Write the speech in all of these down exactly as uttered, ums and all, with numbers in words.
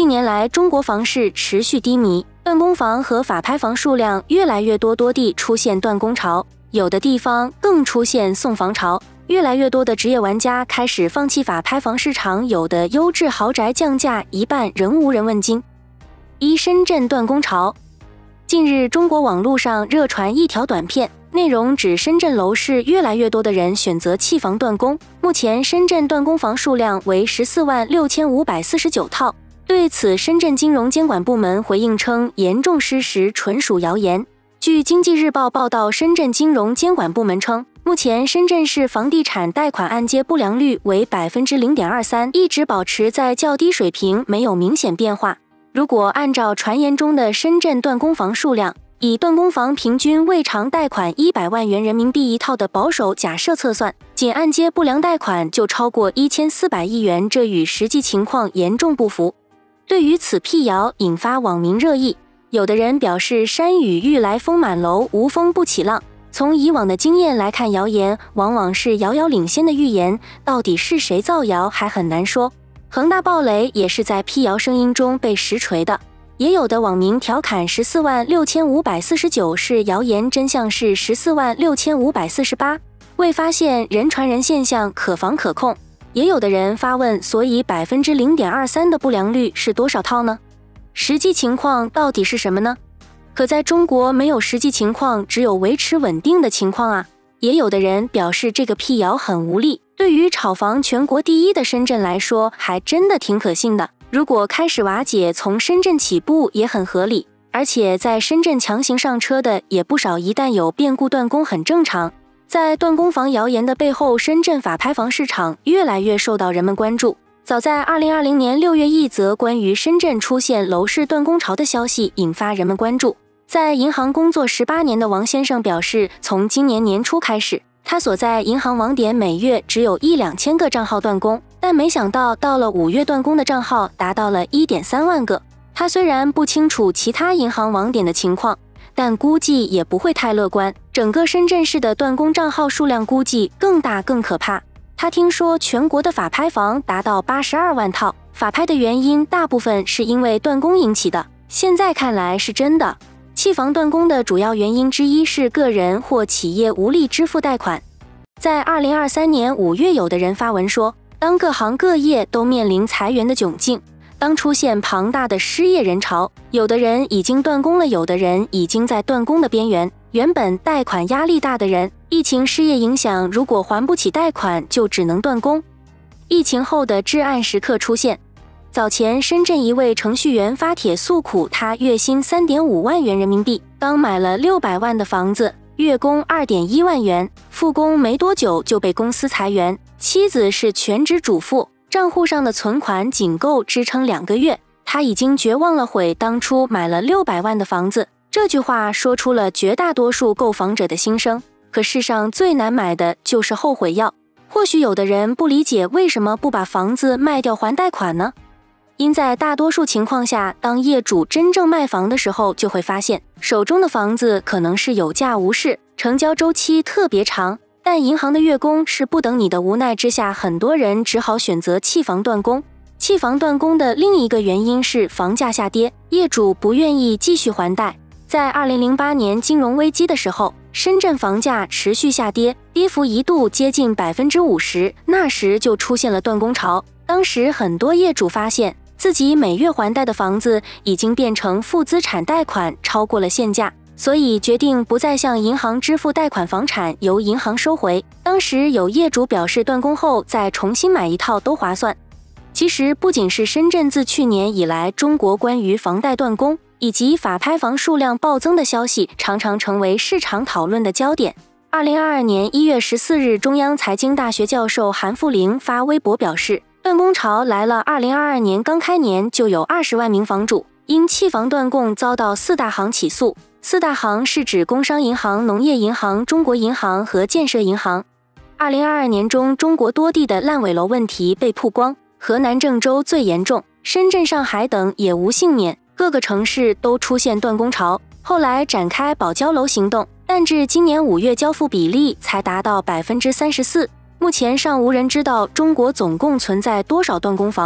近年来，中国房市持续低迷，断供房和法拍房数量越来越多，多地出现断供潮，有的地方更出现送房潮。越来越多的职业玩家开始放弃法拍房市场，有的优质豪宅降价一半仍无人问津。一、深圳断供潮。近日，中国网络上热传一条短片，内容指深圳楼市越来越多的人选择弃房断供。目前，深圳断供房数量为十四万六千五百四十九套。对此，深圳金融监管部门回应称，严重失实，纯属谣言。据经济日报报道，深圳金融监管部门称，目前深圳市房地产贷款按揭不良率为 百分之零点二三， 一直保持在较低水平，没有明显变化。如果按照传言中的深圳断供房数量，以断供房平均未偿贷款一百万元人民币一套的保守假设测算，仅按揭不良贷款就超过一千四百亿元，这与实际情况严重不符。对于此辟谣，引发网民热议。有的人表示，山雨欲来风满楼，无风不起浪。从以往的经验来看，谣言往往是遥遥领先的预言，到底是谁造谣还很难说。恒大暴雷也是在辟谣声音中被实锤的。也有的网民调侃十四万六千五百四十九是谣言，真相是十四万六千五百四十八。未发现人传人现象，可防可控。也有的人发问，所以 百分之零点二三 的不良率是多少套呢？实际情况到底是什么呢？可在中国没有实际情况，只有维持稳定的情况啊。也有的人表示这个辟谣很无力，对于炒房全国第一的深圳来说，还真的挺可信的。如果开始瓦解，从深圳起步也很合理。而且在深圳强行上车的也不少，一旦有变故断供很正常。在断供房谣言的背后，深圳法拍房市场越来越受到人们关注。早在二零二零年六月，一则关于深圳出现楼市断供潮的消息引发人们关注。在银行工作十八年的王先生表示，从今年年初开始，他所在银行网点每月只有一两千个账号断供，但没想到到了五月，断供的账号达到了 一点三万个。他虽然不清楚其他银行网点的情况，但估计也不会太乐观。整个深圳市的断供账号数量估计更大更可怕。他听说全国的法拍房达到八十二万套，法拍的原因大部分是因为断供引起的，现在看来是真的。弃房断供的主要原因之一是个人或企业无力支付贷款。在二零二三年五月，有的人发文说，当各行各业都面临裁员的窘境，当出现庞大的失业人潮，有的人已经断供了，有的人已经在断供的边缘。原本贷款压力大的人，疫情失业影响，如果还不起贷款，就只能断供。疫情后的至暗时刻出现。早前，深圳一位程序员发帖诉苦，他月薪 三点五万元人民币，刚买了六百万的房子，月供 二点一万元，复工没多久就被公司裁员。妻子是全职主妇，账户上的存款仅够支撑两个月，他已经绝望了，悔当初买了六百万的房子。这句话说出了绝大多数购房者的心声。可世上最难买的就是后悔药。或许有的人不理解为什么不把房子卖掉还贷款呢？因在大多数情况下，当业主真正卖房的时候，就会发现手中的房子可能是有价无市，成交周期特别长，但银行的月供是不等你的。无奈之下，很多人只好选择弃房断供。弃房断供的另一个原因是房价下跌，业主不愿意继续还贷。在二零零八年金融危机的时候，深圳房价持续下跌，跌幅一度接近 百分之五十， 那时就出现了断供潮。当时很多业主发现自己每月还贷的房子已经变成负资产贷款，超过了限价，所以决定不再向银行支付贷款，房产由银行收回。当时有业主表示，断供后再重新买一套都划算。其实不仅是深圳，自去年以来，中国关于房贷断供以及法拍房数量暴增的消息常常成为市场讨论的焦点。二零二二年一月十四日，中央财经大学教授韩富林发微博表示，断供潮来了。二零二二年刚开年就有二十万名房主因弃房断供遭到四大行起诉。四大行是指工商银行、农业银行、中国银行和建设银行。二零二二年中，中国多地的烂尾楼问题被曝光，河南郑州最严重，深圳、上海等也无幸免，各个城市都出现断供潮。后来展开保交楼行动，但至今年五月交付比例才达到 百分之三十四。目前尚无人知道中国总共存在多少断供房。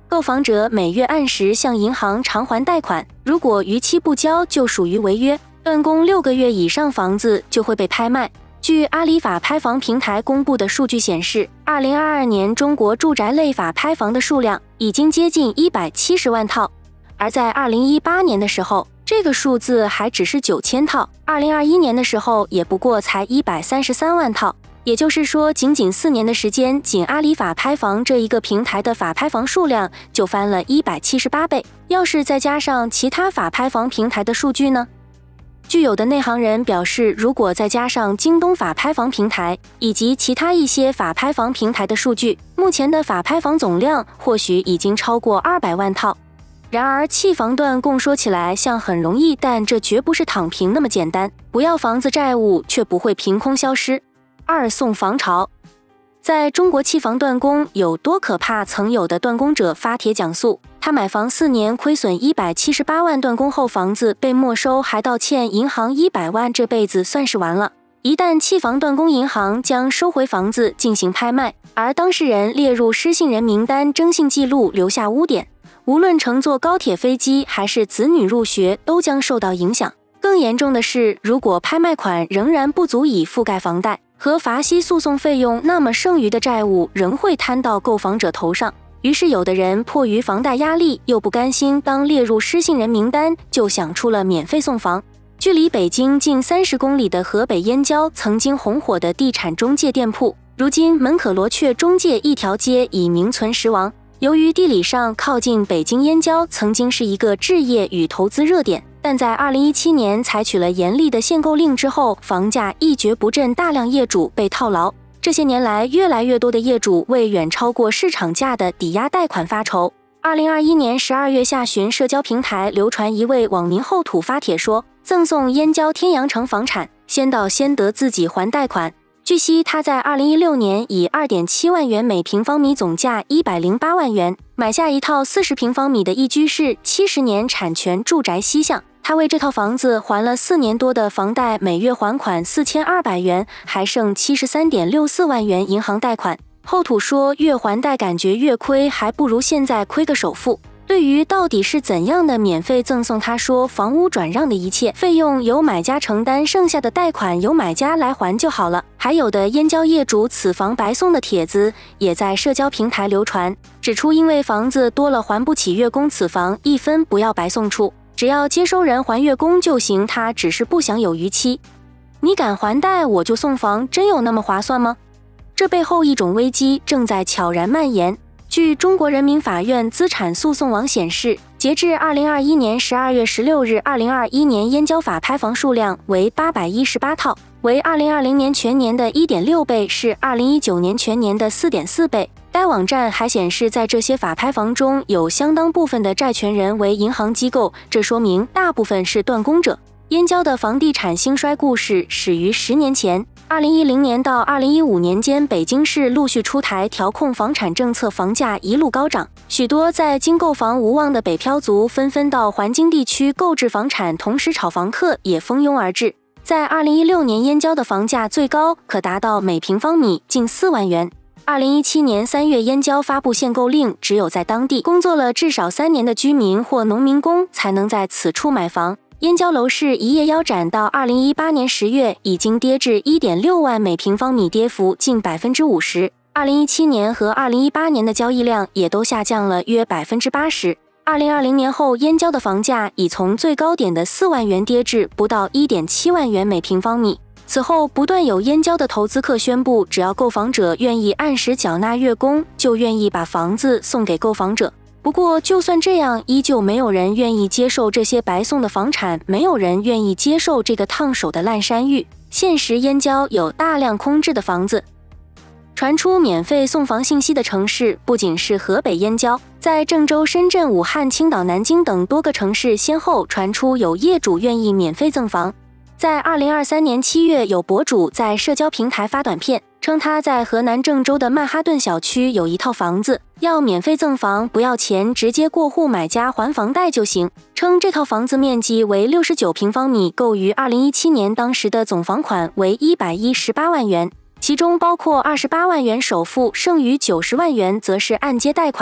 购房者每月按时向银行偿还贷款，如果逾期不交，就属于违约。断供六个月以上房子就会被拍卖。据阿里法拍房平台公布的数据显示，二零二二年中国住宅类法拍房的数量已经接近一百七十万套，而在二零一八年的时候，这个数字还只是九千套，二零二一年的时候也不过才一百三十三万套。也就是说，仅仅四年的时间，仅阿里法拍房这一个平台的法拍房数量就翻了一百七十八倍。要是再加上其他法拍房平台的数据呢？据有的内行人表示，如果再加上京东法拍房平台以及其他一些法拍房平台的数据，目前的法拍房总量或许已经超过二百万套。然而，弃房断供说起来像很容易，但这绝不是躺平那么简单。不要房子债务却不会凭空消失。二送房潮，在中国弃房断供有多可怕？曾有的断供者发帖讲述，他买房四年亏损一百七十八万，断供后房子被没收，还倒欠银行一百万，这辈子算是完了。一旦弃房断供，银行将收回房子进行拍卖，而当事人列入失信人名单，征信记录留下污点，无论乘坐高铁、飞机还是子女入学，都将受到影响。更严重的是，如果拍卖款仍然不足以覆盖房贷和罚息诉讼费用，那么剩余的债务仍会摊到购房者头上。于是有的人迫于房贷压力，又不甘心当列入失信人名单，就想出了免费送房。距离北京近三十公里的河北燕郊曾经红火的地产中介店铺，如今门可罗雀中介一条街已名存实亡。由于地理上靠近北京燕郊，曾经是一个置业与投资热点，但在二零一七年采取了严厉的限购令之后，房价一蹶不振，大量业主被套牢。这些年来，越来越多的业主为远超过市场价的抵押贷款发愁。二零二一年十二月下旬，社交平台流传一位网民后土发帖说，赠送燕郊天阳城房产，先到先得，自己还贷款。据悉，他在二零一六年以 二点七万元每平方米，总价一百零八万元买下一套四十平方米的一居室七十年产权住宅西巷。他为这套房子还了四年多的房贷，每月还款四千二百元，还剩 七十三点六四万元银行贷款。后土说，越还贷感觉越亏，还不如现在亏个首付。对于到底是怎样的免费赠送，他说房屋转让的一切费用由买家承担，剩下的贷款由买家来还就好了。还有的燕郊业主此房白送的帖子也在社交平台流传，指出因为房子多了还不起月供，此房一分不要白送出，只要接收人还月供就行，他只是不想有逾期。你敢还贷我就送房，真有那么划算吗？这背后一种危机正在悄然蔓延。据中国人民法院资产诉讼网显示，截至二零二一年十二月十六日，二零二一年燕郊法拍房数量为八百一十八套，为二零二零年全年的 一点六倍，是二零一九年全年的 四点四倍。该网站还显示，在这些法拍房中有相当部分的债权人为银行机构，这说明大部分是断供者。燕郊的房地产兴衰故事始于十年前。二零一零年到二零一五年间，北京市陆续出台调控房产政策，房价一路高涨，许多在京购房无望的北漂族纷纷到环京地区购置房产，同时炒房客也蜂拥而至。在二零一六年，燕郊的房价最高可达到每平方米近四万元。二零一七年三月，燕郊发布限购令，只有在当地工作了至少三年的居民或农民工才能在此处买房。燕郊楼市一夜腰斩，到二零一八年十月已经跌至 一点六万每平方米，跌幅近 百分之五十。二零一七年和二零一八年的交易量也都下降了约 百分之八十。二零二零年后，燕郊的房价已从最高点的四万元跌至不到 一点七万元每平方米。此后，不断有燕郊的投资客宣布，只要购房者愿意按时缴纳月供，就愿意把房子送给购房者。不过，就算这样，依旧没有人愿意接受这些白送的房产，没有人愿意接受这个烫手的烂山芋。现实，燕郊有大量空置的房子。传出免费送房信息的城市不仅是河北燕郊，在郑州、深圳、武汉、青岛、南京等多个城市先后传出有业主愿意免费赠房。在二零二三年七月，有博主在社交平台发短片，称他在河南郑州的曼哈顿小区有一套房子，要免费赠房，不要钱，直接过户买家还房贷就行。称这套房子面积为六十九平方米，购于二零一七年，当时的总房款为一百一十八万元，其中包括二十八万元首付，剩余九十万元则是按揭贷款。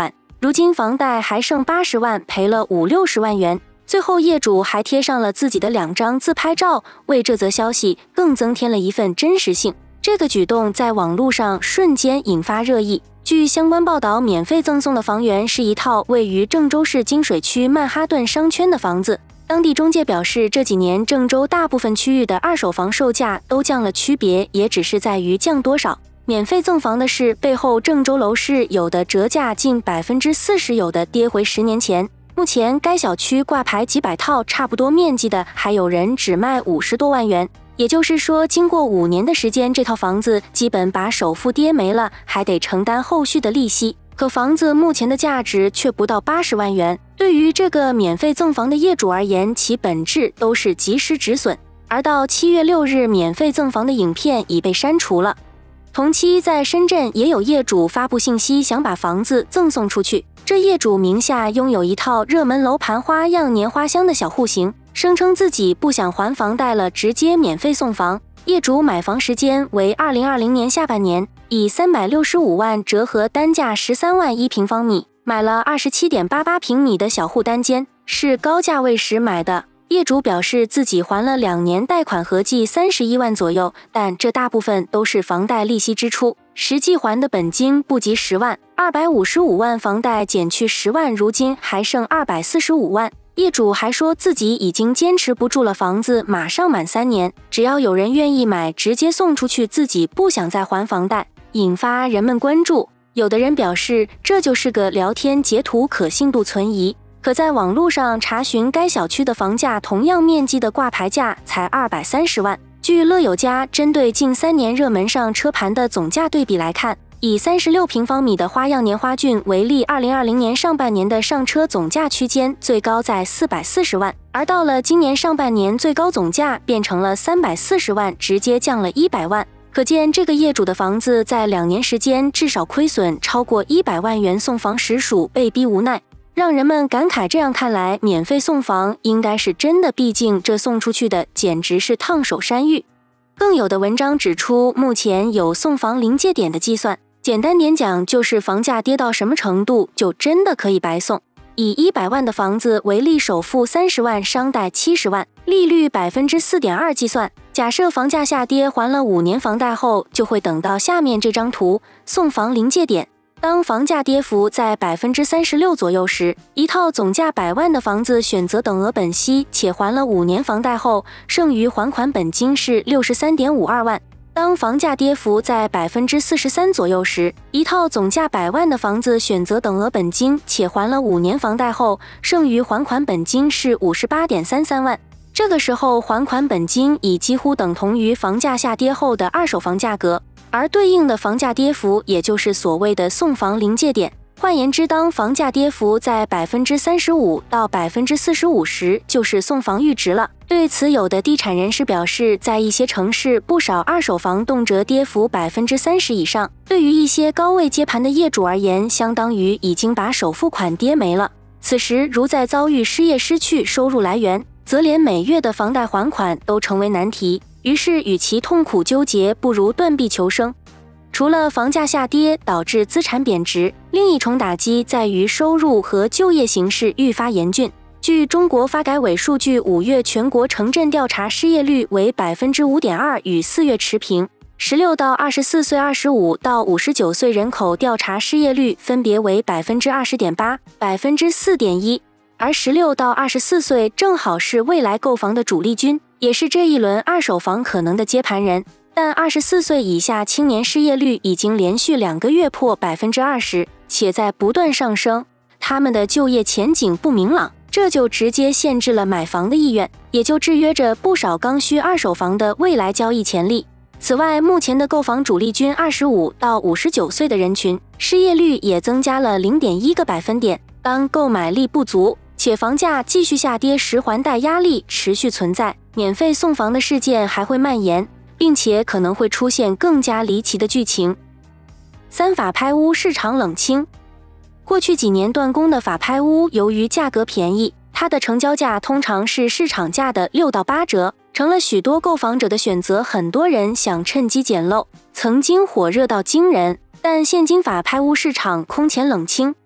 如今房贷还剩八十万，赔了五六十万元。最后业主还贴上了自己的两张自拍照，为这则消息更增添了一份真实性。这个举动在网络上瞬间引发热议。据相关报道，免费赠送的房源是一套位于郑州市金水区曼哈顿商圈的房子。当地中介表示，这几年郑州大部分区域的二手房售价都降了，区别也只是在于降多少。免费赠房的是背后郑州楼市有的折价近 百分之四十， 有的跌回十年前。目前该小区挂牌几百套差不多面积的，还有人只卖五十多万元。也就是说，经过五年的时间，这套房子基本把首付跌没了，还得承担后续的利息。可房子目前的价值却不到八十万元，对于这个免费赠房的业主而言，其本质都是及时止损。而到七月六日，免费赠房的影片已被删除了。同期在深圳也有业主发布信息，想把房子赠送出去。这业主名下拥有一套热门楼盘花样年花香的小户型，声称自己不想还房贷了，直接免费送房。业主买房时间为二零二零年下半年，以三百六十五万折合单价十三万一平方米买了 二十七点八八平米的小户单间，是高价位时买的。业主表示自己还了两年贷款，合计三十一万左右，但这大部分都是房贷利息支出，实际还的本金不及十万，二百五十五万房贷减去十万，如今还剩二百四十五万。业主还说自己已经坚持不住了，房子马上满三年，只要有人愿意买，直接送出去，自己不想再还房贷，引发人们关注。有的人表示这就是个聊天截图，可信度存疑。可在网络上查询该小区的房价，同样面积的挂牌价才二百三十万。据乐友家针对近三年热门上车盘的总价对比来看，以三十六平方米的花样年花郡为例，二零二零年上半年的上车总价区间最高在四百四十万，而到了今年上半年，最高总价变成了三百四十万，直接降了一百万。可见这个业主的房子在两年时间至少亏损超过一百万元，送房实属被逼无奈，让人们感慨。这样看来，免费送房应该是真的，毕竟这送出去的简直是烫手山芋。更有的文章指出，目前有送房临界点的计算，简单点讲，就是房价跌到什么程度，就真的可以白送。以一百万的房子为例，首付三十万，商贷七十万，利率 百分之四点二 计算，假设房价下跌，还了五年房贷后，就会等到下面这张图，送房临界点。当房价跌幅在 百分之三十六 左右时，一套总价百万的房子选择等额本息且还了五年房贷后，剩余还款本金是 六十三点五二万。当房价跌幅在 百分之四十三 左右时，一套总价百万的房子选择等额本金且还了五年房贷后，剩余还款本金是 五十八点三三万。这个时候还款本金已几乎等同于房价下跌后的二手房价格，而对应的房价跌幅也就是所谓的送房临界点。换言之，当房价跌幅在 百分之三十五 到 百分之四十五 时，就是送房阈值了。对此，有的地产人士表示，在一些城市，不少二手房动辄跌幅 百分之三十 以上，对于一些高位接盘的业主而言，相当于已经把首付款跌没了。此时如再遭遇失业，失去收入来源，则连每月的房贷还款都成为难题。于是与其痛苦纠结，不如断臂求生。除了房价下跌导致资产贬值，另一重打击在于收入和就业形势愈发严峻。据中国发改委数据，五月全国城镇调查失业率为 百分之五点二， 与四月持平。十六到二十四岁、二十五到五十九岁人口调查失业率分别为 百分之二十点八、百分之四点一。而十六到二十四岁正好是未来购房的主力军，也是这一轮二手房可能的接盘人。但二十四岁以下青年失业率已经连续两个月破 百分之二十， 且在不断上升，他们的就业前景不明朗，这就直接限制了买房的意愿，也就制约着不少刚需二手房的未来交易潜力。此外，目前的购房主力军二十五到五十九岁的人群，失业率也增加了 零点一 个百分点。当购买力不足且房价继续下跌时，还贷压力持续存在，免费送房的事件还会蔓延，并且可能会出现更加离奇的剧情。三法拍屋市场冷清。过去几年断供的法拍屋，由于价格便宜，它的成交价通常是市场价的六到八折，成了许多购房者的选择。很多人想趁机捡漏，曾经火热到惊人，但现今法拍屋市场空前冷清。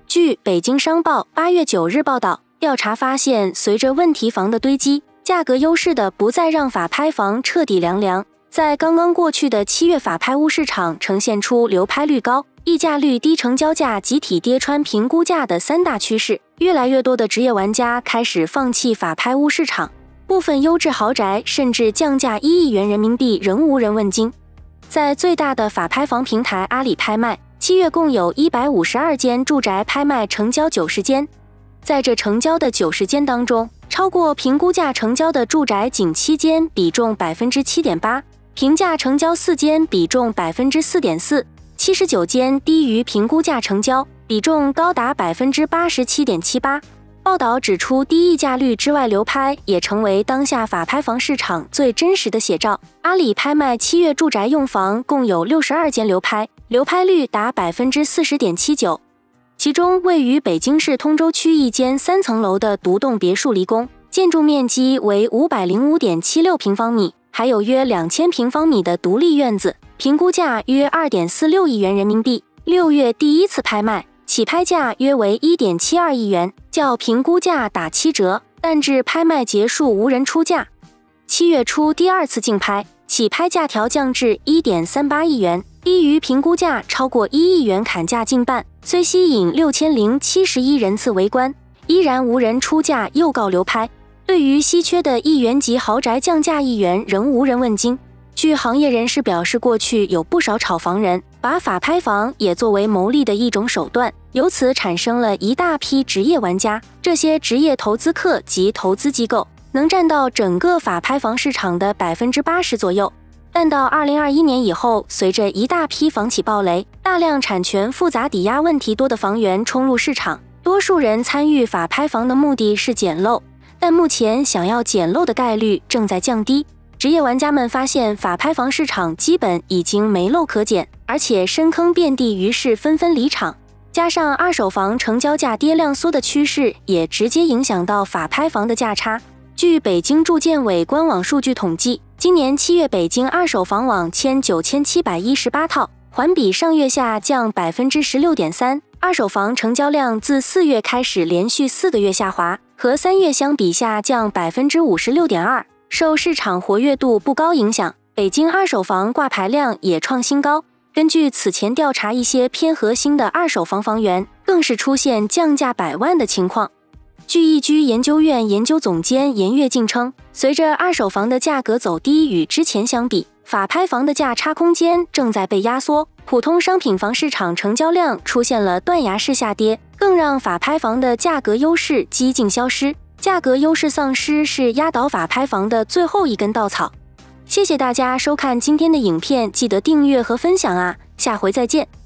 据北京商报八月九日报道，调查发现，随着问题房的堆积，价格优势的不再让法拍房彻底凉凉。在刚刚过去的七月，法拍屋市场呈现出流拍率高、溢价率低、成交价集体跌穿评估价的三大趋势。越来越多的职业玩家开始放弃法拍屋市场，部分优质豪宅甚至降价一亿元人民币仍无人问津。在最大的法拍房平台阿里拍卖，七月共有一百五十二间住宅拍卖成交九十间，在这成交的九十间当中，超过评估价成交的住宅仅七间，比重 百分之七点八。平价成交四间，比重 百分之四点四， 七十九间低于评估价成交，比重高达 百分之八十七点七八。报道指出，低溢价率之外流拍也成为当下法拍房市场最真实的写照。阿里拍卖七月住宅用房共有六十二间流拍，流拍率达 百分之四十点七九。其中位于北京市通州区一间三层楼的独栋别墅离宫，建筑面积为 五百零五点七六平方米，还有约两千平方米的独立院子，评估价约 二点四六亿元人民币。六月第一次拍卖，起拍价约为 一点七二亿元，较评估价打七折，但至拍卖结束无人出价。七月初第二次竞拍，起拍价调降至 一点三八亿元，低于评估价超过一亿元，砍价近半。虽吸引六千零七十一人次围观，依然无人出价，又告流拍。对于稀缺的亿元级豪宅降价一元，仍无人问津。据行业人士表示，过去有不少炒房人把法拍房也作为牟利的一种手段，由此产生了一大批职业玩家。这些职业投资客及投资机构能占到整个法拍房市场的 百分之八十 左右。但到二零二一年以后，随着一大批房企暴雷，大量产权复杂、抵押问题多的房源冲入市场，多数人参与法拍房的目的是捡漏。但目前想要捡漏的概率正在降低，职业玩家们发现法拍房市场基本已经没漏可捡，而且深坑遍地，于是纷纷离场。加上二手房成交价跌量缩的趋势，也直接影响到法拍房的价差。据北京住建委官网数据统计，今年七月北京二手房网签九千七百一十八套，环比上月下降 百分之十六点三。二手房成交量自四月开始连续四个月下滑，和三月相比下降 百分之五十六点二。受市场活跃度不高影响，北京二手房挂牌量也创新高。根据此前调查，一些偏核心的二手房房源更是出现降价百万的情况。据易居研究院研究总监严跃进称，随着二手房的价格走低，与之前相比，法拍房的价差空间正在被压缩，普通商品房市场成交量出现了断崖式下跌，更让法拍房的价格优势几近消失。价格优势丧失是压倒法拍房的最后一根稻草。谢谢大家收看今天的影片，记得订阅和分享啊，下回再见。